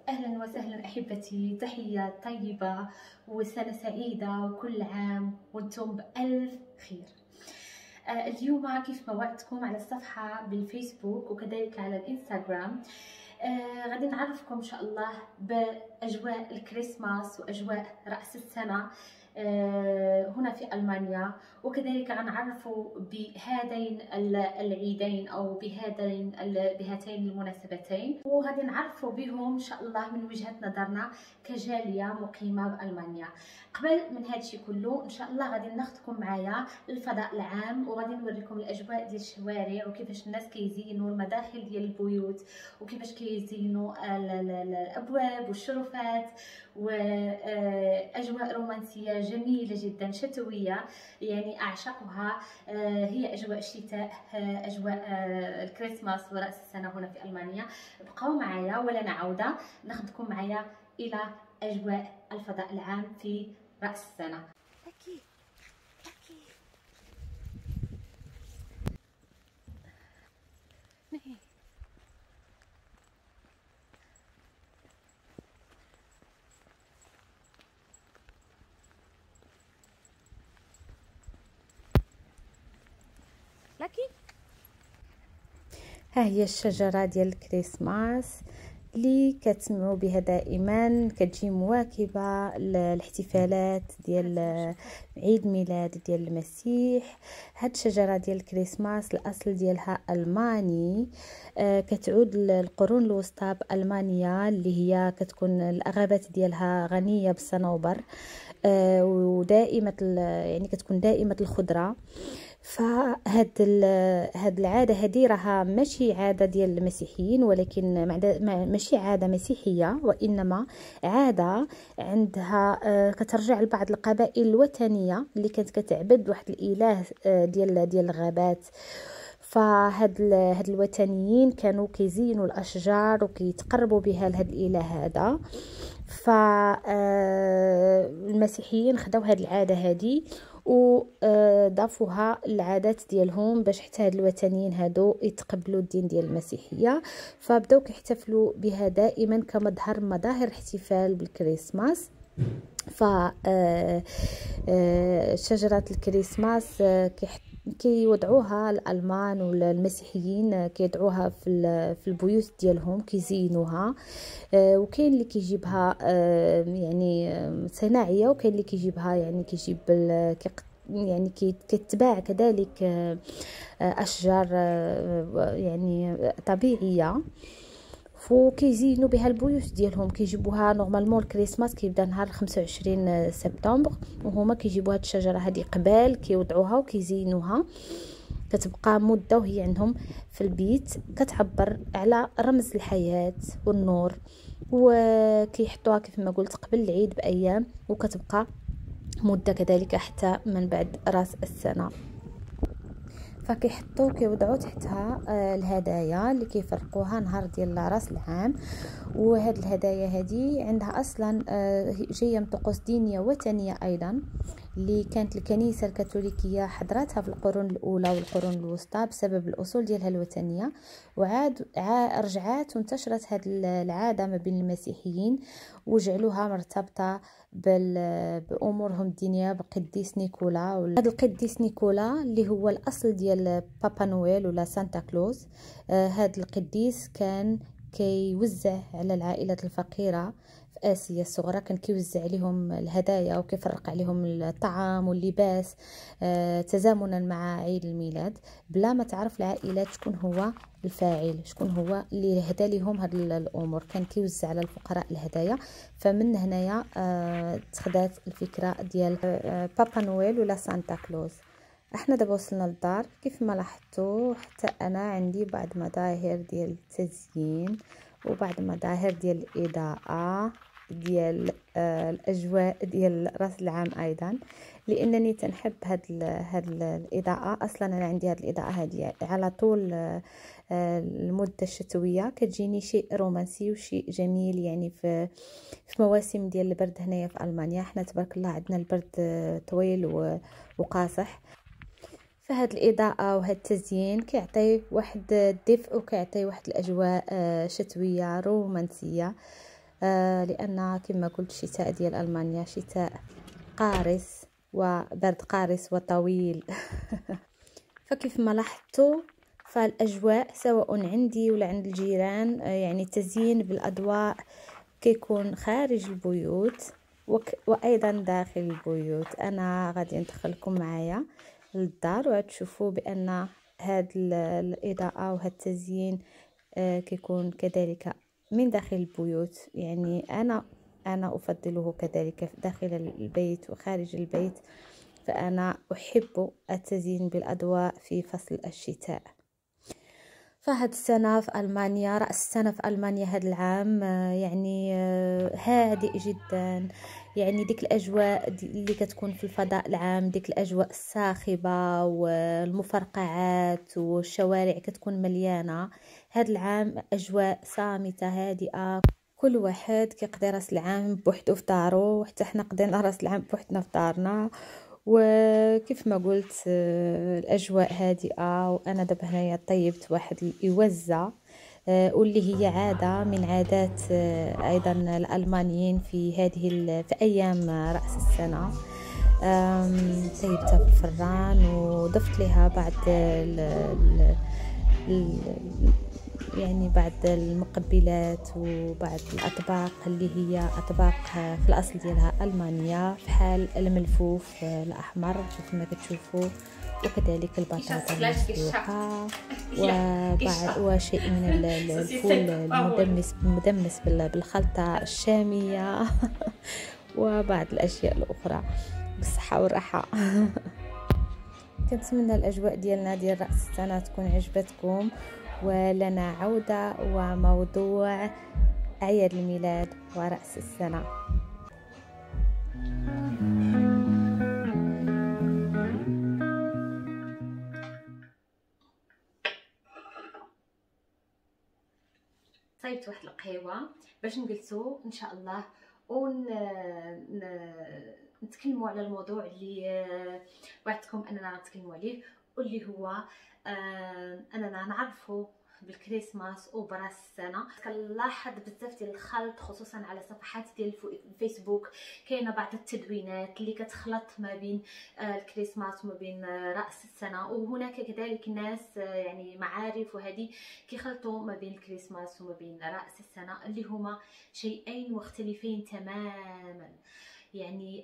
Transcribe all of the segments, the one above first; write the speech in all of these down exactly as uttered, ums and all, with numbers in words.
أهلا وسهلا أحبتي، تحية طيبة وسنة سعيدة وكل عام وانتم بألف خير. آه اليوم كيف ما وعدتكم على الصفحة بالفيسبوك وكذلك على الانستغرام آه غادي نعرفكم إن شاء الله بأجواء الكريسماس وأجواء رأس السنة آه هنا في ألمانيا، وكذلك غنعرفوا بهذين العيدين أو بهذين بهاتين المناسبتين، وغادي نعرفوا بهم إن شاء الله من وجهة نظرنا كجالية مقيمة بألمانيا. قبل من هادشي كله إن شاء الله غادي ناخذكم معايا للفضاء العام، وغادي نوريكم الأجواء ديال الشوارع وكيفاش الناس كيزينوا المداخل ديال البيوت وكيفاش كيزينوا الأبواب والشرفات، وأجواء رومانسية جميلة جدا شتوية يعني أعشقها. هي أجواء الشتاء، أجواء الكريسماس ورأس السنة هنا في ألمانيا. بقاو معايا ولنا عودة ناخذكم معايا إلى أجواء الفضاء العام في رأس السنة. أكيد أكيد نهي. لكي ها هي الشجرة ديال الكريسماس اللي كتسمعوا بها دائما، كتجي مواكبه الاحتفالات ديال عيد ميلاد ديال المسيح. هاد الشجره ديال الكريسماس الاصل ديالها الماني، آه كتعود للقرون الوسطى بالمانيا اللي هي كتكون الاغابات ديالها غنيه بالصنوبر، آه ودائمه يعني كتكون دائمه الخضره. فهاد هاد العاده هذه راها ماشي عاده ديال المسيحيين، ولكن ماشي عاده مسيحيه، وانما عاده عندها كترجع لبعض القبائل الوثنيه اللي كانت كتعبد واحد الاله ديال ديال الغابات. فهاد هاد الوثنيين كانوا كيزينوا الاشجار وكيتقربوا بها لهاد الاله هذا. فالمسيحيين خداو هاد العاده هذه وضافوها العادات ديالهم باش حتى هاد الوثنيين هادو يتقبلوا الدين ديال المسيحيه، فبداو كيحتفلوا بها دائما كمظهر مظاهر احتفال بالكريسماس. ف شجره الكريسماس كيوضعوها الالمان والمسيحيين كيضعوها في في البيوت ديالهم كيزينوها، وكاين اللي كيجيبها يعني صناعيه، وكاين اللي كيجيبها يعني كيجيب يعني كتباع كذلك اشجار يعني طبيعيه، وكيزينوا بها البيوت ديالهم. كيجيبوها نورمالمون الكريسماس كيبدا نهار خمسة وعشرين سبتمبر، وهما كيجيبوا هاد الشجره هذه قبال كيوضعوها وكيزينوها، كتبقى مده وهي عندهم في البيت كتعبر على رمز الحياه والنور، وكيحطوها كيف ما قلت قبل العيد بايام وكتبقى مده كذلك حتى من بعد راس السنه. فكيحطوا كيوضعوا تحتها الهدايا اللي كيفرقوها نهار ديال راس العام. وهاد الهدايا هذه عندها اصلا جايه من طقوس دينيه وثنيه ايضا، اللي كانت الكنيسه الكاثوليكيه حضرتها في القرون الاولى والقرون الوسطى بسبب الاصول ديالها الوثنيه، وعاد رجعات وانتشرت هاد العاده ما بين المسيحيين وجعلوها مرتبطه بامورهم الدينيه بقديس نيكولا. هذا القديس نيكولا اللي هو الاصل ديال بابا نويل ولا سانتا كلوز، آه هذا القديس كان كيوزع على العائلات الفقيره في آسيا الصغرى، كان كيوزع عليهم الهدايا وكيفرق عليهم الطعام واللباس آه تزامنا مع عيد الميلاد، بلا ما تعرف العائلات شكون هو الفاعل، شكون هو اللي هدى لهم هاد الامور. كان كيوزع على الفقراء الهدايا. فمن هنايا آه تخدات الفكره ديال آه بابا نويل ولا سانتا كلوز. احنا دابا وصلنا للدار كيف ما لاحظتوا، حتى انا عندي بعض مظاهر ديال التزيين وبعض مظاهر ديال الاضاءه ديال آه الاجواء ديال راس العام ايضا، لانني تنحب هاد ال هاد الاضاءه. اصلا انا عندي هاد الاضاءه هذه على طول آه المده الشتويه، كتجيني شيء رومانسي وشيء جميل يعني في في مواسم ديال البرد. هنايا في المانيا حنا تبارك الله عندنا البرد طويل وقاصح، فهاد الاضاءه وهاد التزيين كيعطي واحد الدفء وكيعطي واحد الاجواء شتويه رومانسيه. آه لان كما قلت الشتاء ديال المانيا شتاء قارس وبرد قارس وطويل. فكيف ما لاحظتوا فالاجواء سواء عندي ولا عند الجيران يعني التزيين بالاضواء كيكون خارج البيوت وايضا داخل البيوت. انا غادي ندخلكم معايا للدار وغتشوفوا بان هاد الاضاءه وهاد التزيين كيكون كذلك من داخل البيوت. يعني انا انا افضله كذلك داخل البيت وخارج البيت، فانا احب التزيين بالاضواء في فصل الشتاء. فهاد السنة في ألمانيا، رأس السنة في ألمانيا هاد العام يعني هادئ جدا. يعني ديك الأجواء اللي كتكون في الفضاء العام، ديك الأجواء الصاخبة والمفرقعات والشوارع كتكون مليانة. هاد العام أجواء صامتة هادئة، كل واحد كيقضي راس العام بوحدو في دارو، وحتى حنا قضينا راس العام بوحدنا في دارنا. وكيف ما قلت الاجواء هادئه. وانا دابا هنايا طيبت واحد الاوزه واللي هي عاده من عادات ايضا الالمانيين في هذه في ايام راس السنه. طيبتها في الفران وضفت لها بعض ال ال يعني بعض المقبلات وبعض الاطباق اللي هي اطباق في الاصل ديالها المانيا، بحال الملفوف الاحمر كيف ما كتشوفوا، وكذلك البطاطا المسلوقه وبعض وشيء من الفول المدمس مدمس بالخلطه الشاميه وبعض الاشياء الاخرى بالصحه والراحه. كنتمنى الاجواء ديالنا ديال راس السنه تكون عجبتكم، ولنا عودة وموضوع أعياد الميلاد ورأس السنة. صايبت واحد القهوة باش نجلسوا إن شاء الله ون نتكلموا على الموضوع اللي وعدتكم أننا نتكلموا عليه، واللي هو آه اننا نعرفوا بالكريسماس وبراس السنه. كنلاحظ بزاف ديال الخلط خصوصا على صفحات ديال الفيسبوك، كاينه بعض التدوينات اللي كتخلط ما بين آه الكريسماس وما بين آه راس السنه، وهناك كذلك ناس آه يعني معارف وهذه كيخلطوا ما بين الكريسماس وما بين راس السنه، اللي هما شيئين مختلفين تماما. يعني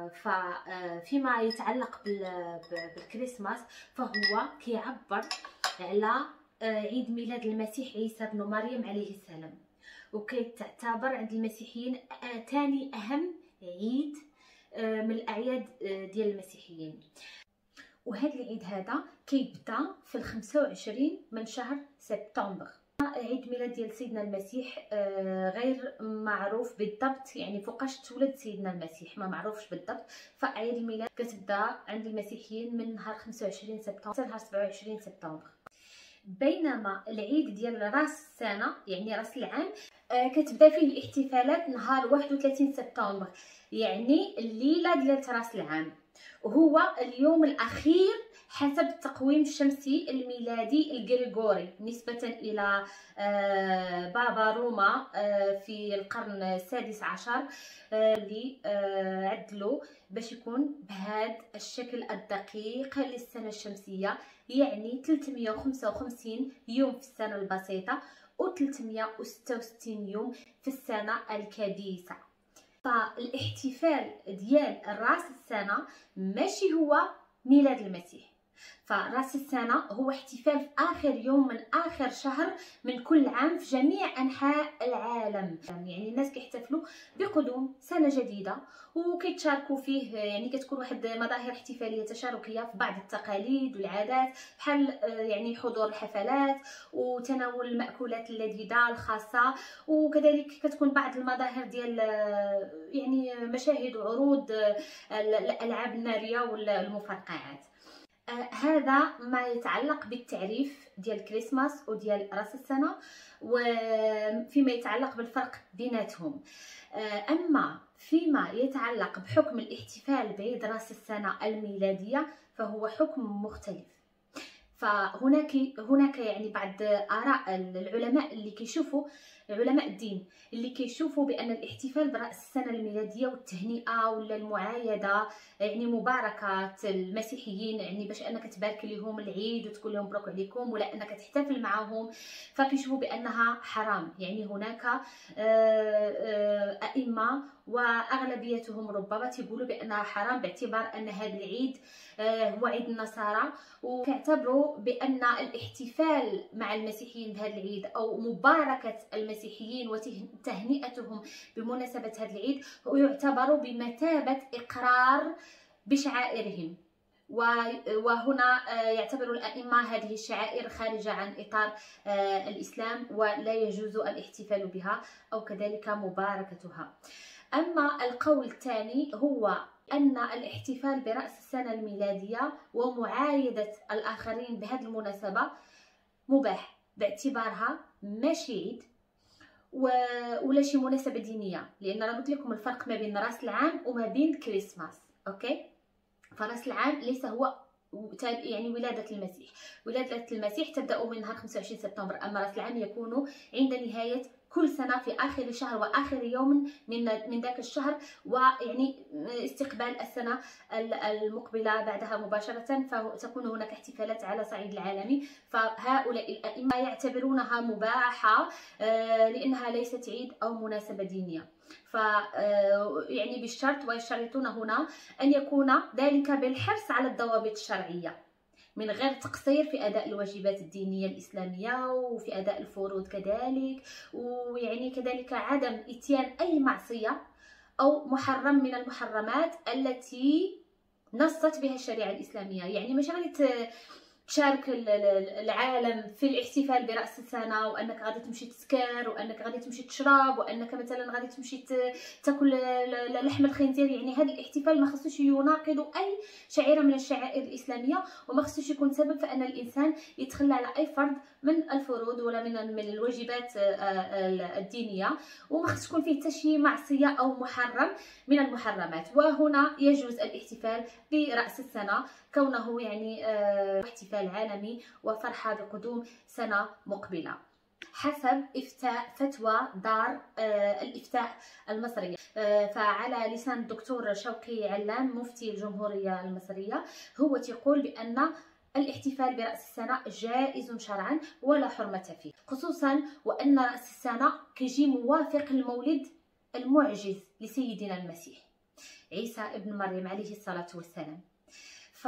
فيما يتعلق بالكريسماس فهو كيعبر على عيد ميلاد المسيح عيسى بن مريم عليه السلام، وكيتعتبر عند المسيحيين ثاني اهم عيد من الاعياد ديال المسيحيين. وهذا العيد هذا كيبدا في الخمسة وعشرين من شهر سبتمبر. عيد ميلاد ديال سيدنا المسيح غير معروف بالضبط، يعني فوقاش تولد سيدنا المسيح ما معروفش بالضبط. فعيد الميلاد كتبدا عند المسيحيين من نهار خمسة وعشرين سبتمبر حتى نهار سبعة وعشرين سبتمبر، بينما العيد ديال راس السنه يعني راس العام كتبدا فيه الاحتفالات نهار واحد وثلاثين سبتمبر، يعني الليله ديال راس العام، وهو اليوم الاخير حسب التقويم الشمسي الميلادي الغريغوري نسبة إلى بابا روما في القرن السادس عشر، اللي عدلوا باش يكون بهذا الشكل الدقيق للسنة الشمسية، يعني ثلاثمية وخمسة وخمسين يوم في السنة البسيطة و ثلاثمية وستة وستين يوم في السنة الكبيسة. فالاحتفال ديال راس السنة ماشي هو ميلاد المسيح، فراس السنة هو احتفال في آخر يوم من آخر شهر من كل عام في جميع أنحاء العالم. يعني الناس كيحتفلوا بقدوم سنة جديدة وكيتشاركوا فيه، يعني كتكون واحد مظاهر احتفالية تشاركية في بعض التقاليد والعادات، بحال يعني حضور الحفلات وتناول المأكولات اللذيذة الخاصة، وكذلك كتكون بعض المظاهر ديال يعني مشاهد وعروض الألعاب النارية والمفرقعات. آه هذا ما يتعلق بالتعريف ديال الكريسماس وديال راس السنه، وفيما يتعلق بالفرق بيناتهم. آه اما فيما يتعلق بحكم الاحتفال بعيد راس السنه الميلاديه فهو حكم مختلف. فهناك هناك يعني بعض اراء العلماء اللي كيشوفوا علماء الدين اللي كيشوفوا بان الاحتفال براس السنه الميلاديه والتهنئه ولا المعايده يعني مباركه المسيحيين، يعني باش انك تبارك لهم العيد وتقول لهم مبروك عليكم ولا انك تحتفل معهم، فكيشوفوا بانها حرام. يعني هناك ائمه واغلبيتهم ربما تيقولوا بانها حرام باعتبار ان هذا العيد هو عيد النصارى، وكيعتبروا بان الاحتفال مع المسيحيين بهذا العيد او مباركه المسيحيين وتهنئتهم بمناسبه هذا العيد هو يعتبر بمثابه اقرار بشعائرهم. وهنا يعتبر الأئمة هذه الشعائر خارجة عن إطار الإسلام ولا يجوز الاحتفال بها أو كذلك مباركتها. أما القول الثاني هو أن الاحتفال برأس السنة الميلادية ومعايدة الآخرين بهذه المناسبة مباح باعتبارها ماشي عيد ولا شي مناسبة دينية، لأن أنا قلت لكم الفرق ما بين رأس العام وما بين كريسماس. أوكي، فرأس العام ليس هو يعني ولادة المسيح، ولادة المسيح تبدأ من نهار خمسة وعشرين سبتمبر، أما رأس العام يكون عند نهاية كل سنة في آخر الشهر وآخر يوم من من ذاك الشهر، ويعني استقبال السنة المقبلة بعدها مباشرة، فتكون هناك احتفالات على صعيد العالمي. فهؤلاء الأئمة يعتبرونها مباحة لأنها ليست عيد أو مناسبة دينية، ف يعني بالشرط ويشترطون هنا أن يكون ذلك بالحرص على الضوابط الشرعية من غير تقصير في أداء الواجبات الدينية الإسلامية وفي أداء الفروض كذلك، ويعني كذلك عدم إتيان أي معصية أو محرم من المحرمات التي نصت بها الشريعة الإسلامية. يعني مش غادي تشارك العالم في الاحتفال برأس السنة وأنك غادي تمشي تسكر وأنك غادي تمشي تشرب وأنك مثلا غادي تمشي تاكل لحم الخنزير. يعني هذا الاحتفال ما خصوش يناقض أي شعيرة من الشعائر الإسلامية، وما خصوش يكون سبب في أن الإنسان يتخلى على أي فرض من الفروض ولا من من الواجبات الدينية، وما خصش يكون فيه حتى شي معصية أو محرم من المحرمات. وهنا يجوز الاحتفال برأس السنة كونه يعني احتفال عالمي وفرحة بقدوم سنة مقبلة حسب إفتاء فتوى دار الإفتاء المصرية. فعلى لسان الدكتور شوقي علام مفتي الجمهورية المصرية، هو تقول بأن الاحتفال برأس السنة جائز شرعا ولا حرمة فيه، خصوصا وأن رأس السنة كيجي موافق المولد المعجز لسيدنا المسيح عيسى ابن مريم عليه الصلاة والسلام. ف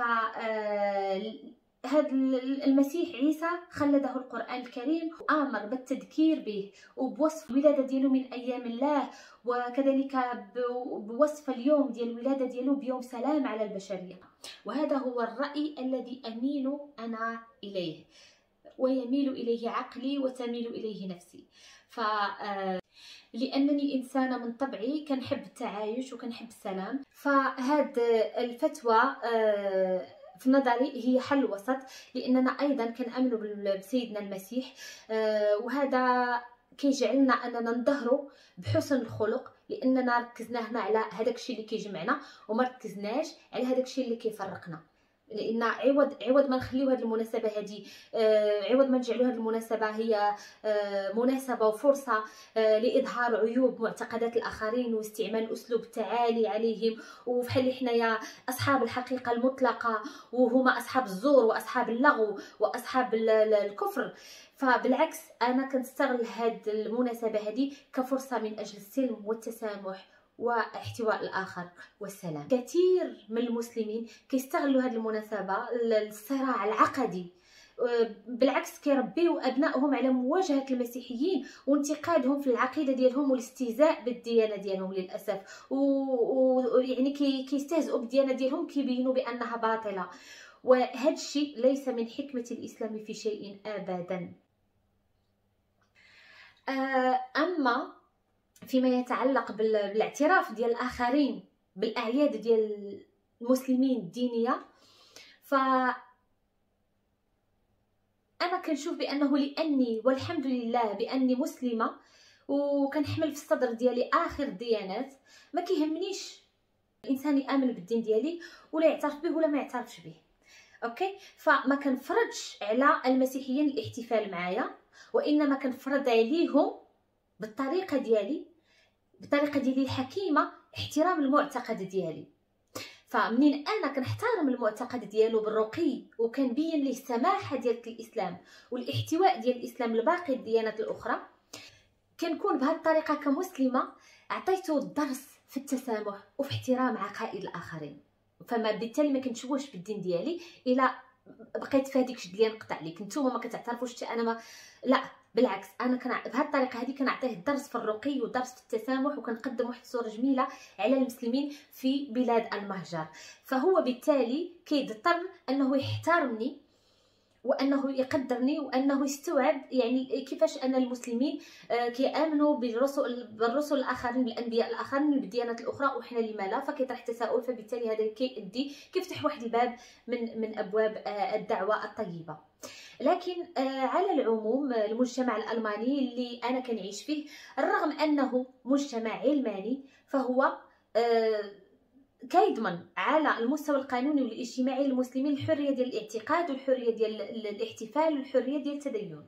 هذا المسيح عيسى خلده القرآن الكريم وآمر بالتذكير به وبوصف الولادة ديالو من أيام الله، وكذلك بوصف اليوم ديال الولادة ديالو بيوم سلام على البشرية. وهذا هو الرأي الذي أميل أنا إليه ويميل إليه عقلي وتميل إليه نفسي. ف لأنني إنسانة من طبعي كنحب التعايش وكنحب السلام، فهاد الفتوى في نظري هي حل وسط، لأننا أيضا كنأمن بسيدنا المسيح، وهذا كيجعلنا أننا نظهروا بحسن الخلق، لأننا ركزنا هنا على هذاك الشيء اللي كيجمعنا وما ركزناش على هذاك الشيء اللي كيفرقنا. لان عوض عوض ما نخليو هذه المناسبه هذه آه عوض ما نجعلوا هذه المناسبه هي آه مناسبه وفرصه آه لاظهار عيوب معتقدات الاخرين واستعمال اسلوب التعالي عليهم، وفحال حنايا اصحاب الحقيقه المطلقه وهما اصحاب الزور واصحاب اللغو واصحاب الكفر. فبالعكس انا كنستغل هذه المناسبه هذه كفرصه من اجل السلم والتسامح واحتواء الآخر والسلام. كثير من المسلمين كيستغلوا هذه المناسبة للصراع العقدي، بالعكس كيربيو أبنائهم على مواجهة المسيحيين وانتقادهم في العقيدة ديالهم والاستهزاء بالديانة ديالهم للأسف، ويعني كي كيستهزئوا بالديانة ديالهم كيبينوا بأنها باطلة، وهذا الشيء ليس من حكمة الإسلام في شيء أبدا. أما فيما يتعلق بالاعتراف ديال الاخرين بالاعياد ديال المسلمين الدينيه، ف انا كنشوف بانه لاني والحمد لله باني مسلمه وكنحمل في الصدر ديالي اخر الديانات، ما كيهمنيش الانسان يامن بالدين ديالي ولا يعترف به ولا ما يعترفش به. اوكي، فما كنفرضش على المسيحيين الاحتفال معايا، وانما كنفرض عليهم بالطريقه ديالي، بالطريقه ديالي الحكيمه، احترام المعتقد ديالي. فمنين انا كنحترم المعتقد ديالو بالرقي وكنبين ليه السماحه ديال الاسلام والاحتواء ديال الاسلام لباقي الديانات الاخرى، كنكون بهذه الطريقه كمسلمه عطيته الدرس في التسامح وفي احترام عقائد الاخرين. فما بالتالي ما كنتشوش بالدين ديالي الا بقيت في هذيك الشد اللي نقطع عليك نتوما ما كتعترفوش حتى انا ما لا، بالعكس انا كان بهذه الطريقه هذه كنعطيه الدرس في الرقي ودرس في التسامح، وكنقدم واحد الصوره جميله على المسلمين في بلاد المهجر. فهو بالتالي كيضطر انه يحترمني وانه يقدرني وانه يستوعب يعني كيفاش ان المسلمين كيامنوا بالرسل بالرسل الاخرين بالانبياء الاخرين بالديانات الاخرى وحنا لما لا. فكيطرح تساؤل، فبالتالي هذا كيؤدي كيفتح واحد الباب من من ابواب الدعوه الطيبه. لكن على العموم المجتمع الالماني اللي انا كنعيش فيه رغم انه مجتمع علماني فهو كيضمن على المستوى القانوني والاجتماعي للمسلمين الحريه ديال الاعتقاد والحريه ديال الاحتفال والحريه ديال التدين.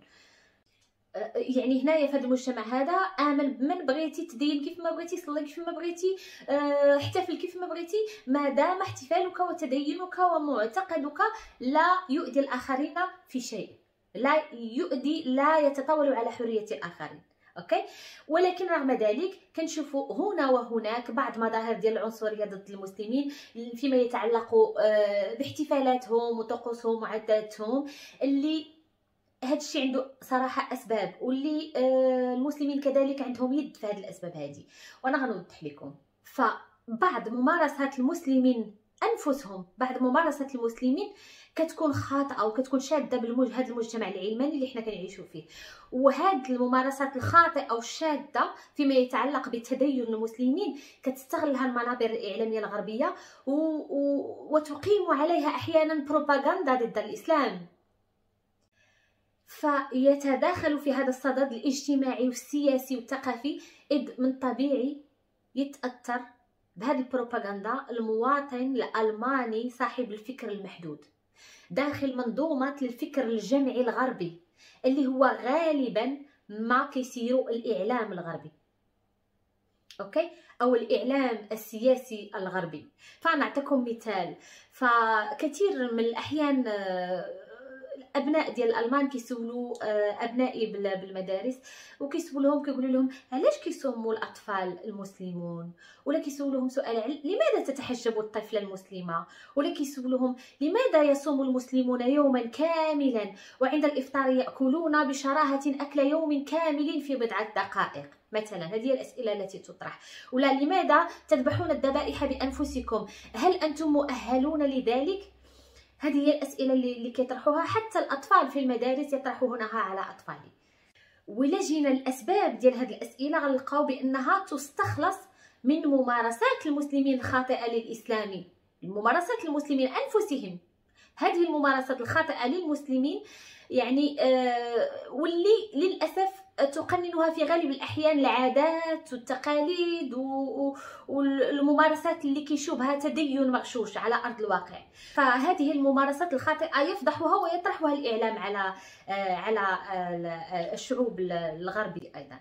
يعني هنايا في هذا المجتمع هذا امن بمن بغيتي تدين كيف ما بغيتي، صلي كيف ما بغيتي، احتفل كيف ما بغيتي، ما دام احتفالك وتدينك ومعتقدك لا يؤذي الاخرين في شيء، لا يؤذي لا يتطاول على حريه الاخرين. اوكي. ولكن رغم ذلك كنشوفوا هنا وهناك بعض مظاهر ديال العنصريه ضد المسلمين فيما يتعلق باحتفالاتهم وطقوسهم وعاداتهم، اللي هذا الشيء عنده صراحه اسباب، واللي المسلمين كذلك عندهم يد في هذه الاسباب هذه، وانا غنوضح لكم. فبعض ممارسات المسلمين انفسهم، بعض ممارسات المسلمين كتكون خاطئه وكتكون شاده بهذا المجتمع العلماني اللي حنا كنعيشوا فيه. وهاد الممارسات الخاطئه والشاده فيما يتعلق بتدين المسلمين كتستغلها المنابر الاعلاميه الغربيه و... و... وتقيم عليها احيانا بروباغندا ضد الاسلام. فيتداخل في هذا الصدد الاجتماعي والسياسي والثقافي، اذ من طبيعي يتاثر بهذه البروباغندا المواطن الالماني صاحب الفكر المحدود داخل منظومه الفكر الجمعي الغربي اللي هو غالبا ما كيسيروا الاعلام الغربي، اوكي، او الاعلام السياسي الغربي. فنعطيكم مثال، فكثير من الاحيان الابناء ديال الالمان كيسولوا ابنائي بالمدارس وكيسولوهم كيقولوا لهم علاش كيصوموا الاطفال المسلمون، ولا كيسولوهم سؤال لماذا تتحجب الطفله المسلمه، ولا كيسولوهم لماذا يصوم المسلمون يوما كاملا وعند الافطار ياكلون بشراهه اكل يوم كامل في بضعه دقائق مثلا. هذه الاسئله التي تطرح. ولا لماذا تذبحون الذبائح بانفسكم، هل انتم مؤهلون لذلك؟ هذه هي الاسئله اللي, اللي كيطرحوها حتى الاطفال في المدارس يطرحونها على اطفالهم. ولا جينا الاسباب ديال هذه الاسئله غنلقاو بانها تستخلص من ممارسات المسلمين الخاطئه للاسلام، ممارسات المسلمين انفسهم. هذه الممارسات الخاطئه للمسلمين يعني آه واللي للاسف تقننها في غالب الاحيان العادات والتقاليد والممارسات اللي كيشوبها تدين مغشوش على ارض الواقع. فهذه الممارسات الخاطئه يفضحها ويطرحها الاعلام على على الشعوب الغربي ايضا.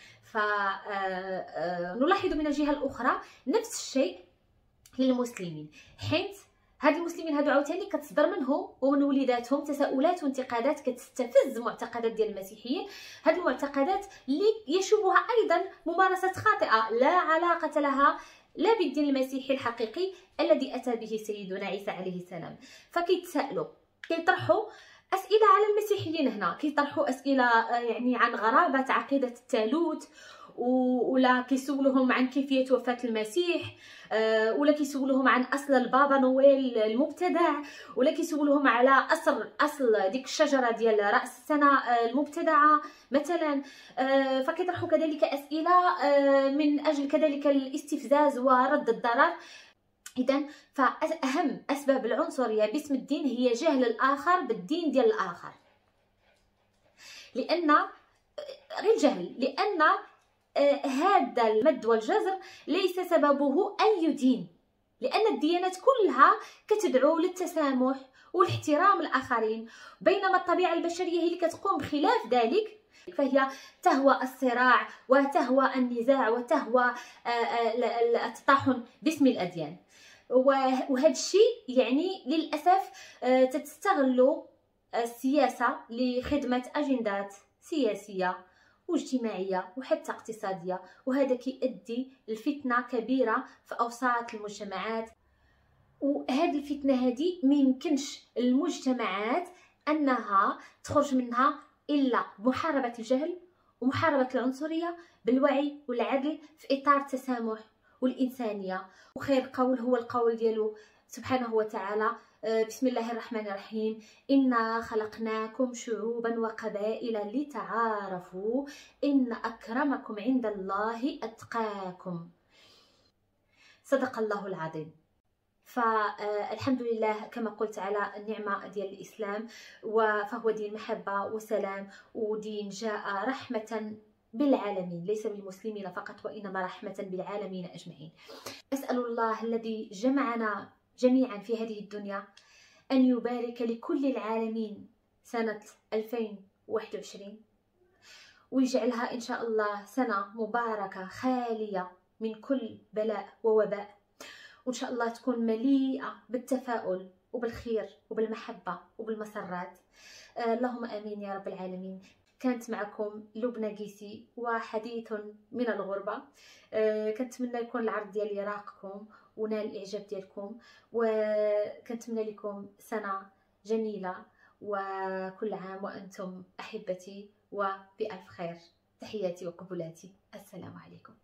فنلاحظ من الجهه الاخرى نفس الشيء للمسلمين، حيث هاد المسلمين هادو عاوتاني كتصدر منهم ومن وليداتهم تساؤلات وانتقادات كتستفز معتقدات ديال المسيحيين. هاد المعتقدات اللي يشوبها ايضا ممارسات خاطئه لا علاقه لها لا بالدين المسيحي الحقيقي الذي اتى به سيدنا عيسى عليه السلام. فكيتسائلوا كيطرحوا اسئله على المسيحيين، هنا كيطرحوا اسئله يعني عن غرابه عقيده الثالوث، ولا كيسولوهم عن كيفيه وفاه المسيح، ولا كيسولوهم عن اصل البابا نويل المبتدع، ولا كيسولوهم على اصل اصل ديك الشجره ديال راس السنه المبتدعه مثلا. فكيطرحوا كذلك اسئله من اجل كذلك الاستفزاز ورد الضرر. اذا فاهم اسباب العنصريه باسم الدين هي جهل الاخر بالدين ديال الاخر، لان غير جهل، لان آه هذا المد والجزر ليس سببه أي دين، لأن الديانات كلها كتدعو للتسامح والاحترام الآخرين، بينما الطبيعة البشرية هي اللي كتقوم بخلاف ذلك. فهي تهوى الصراع وتهوى النزاع وتهوى التطاحن باسم الأديان. وهذا الشيء يعني للأسف تستغل السياسة لخدمة أجندات سياسية واجتماعية وحتى اقتصادية، وهذا كيؤدي لفتنة كبيرة في أوساط المجتمعات. وهذه الفتنة هذه ميمكنش المجتمعات أنها تخرج منها إلا محاربة الجهل ومحاربة العنصرية بالوعي والعدل في إطار التسامح والإنسانية. وخير قول هو القول ديالو سبحانه وتعالى: بسم الله الرحمن الرحيم، إنا خلقناكم شعوبا وقبائل لتعارفوا إن أكرمكم عند الله أتقاكم. صدق الله العظيم. فالحمد لله كما قلت على النعمة ديال الإسلام، فهو دين محبة وسلام، ودين جاء رحمة بالعالمين، ليس بالمسلمين فقط وإنما رحمة بالعالمين أجمعين. أسأل الله الذي جمعنا جميعا في هذه الدنيا أن يبارك لكل العالمين سنة ألفين وواحد وعشرين، ويجعلها إن شاء الله سنة مباركة خالية من كل بلاء ووباء، وإن شاء الله تكون مليئة بالتفاؤل وبالخير وبالمحبة وبالمسرات. آه اللهم آمين يا رب العالمين. كانت معكم لبنى قيسي وحديث من الغربة. آه كنتمنى يكون العرض ديالي راقكم ونال الإعجاب ديالكم، وكنتمنى لكم سنة جميلة وكل عام وأنتم أحبتي وبألف خير. تحياتي وقبلاتي، السلام عليكم.